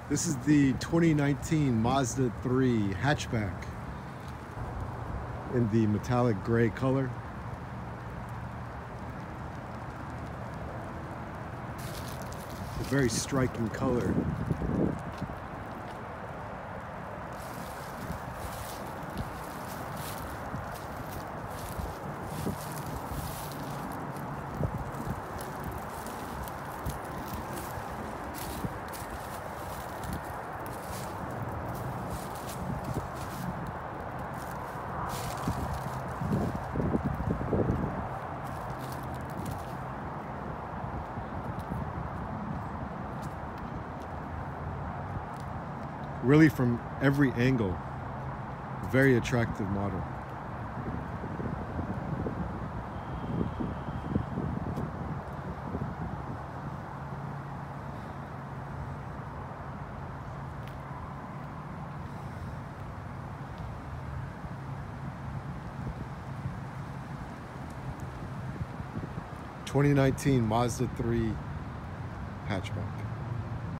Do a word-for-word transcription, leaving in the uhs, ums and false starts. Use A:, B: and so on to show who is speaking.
A: This is the twenty nineteen Mazda three hatchback in the metallic gray color. A very striking color. Really, from every angle, very attractive model. twenty nineteen Mazda three hatchback.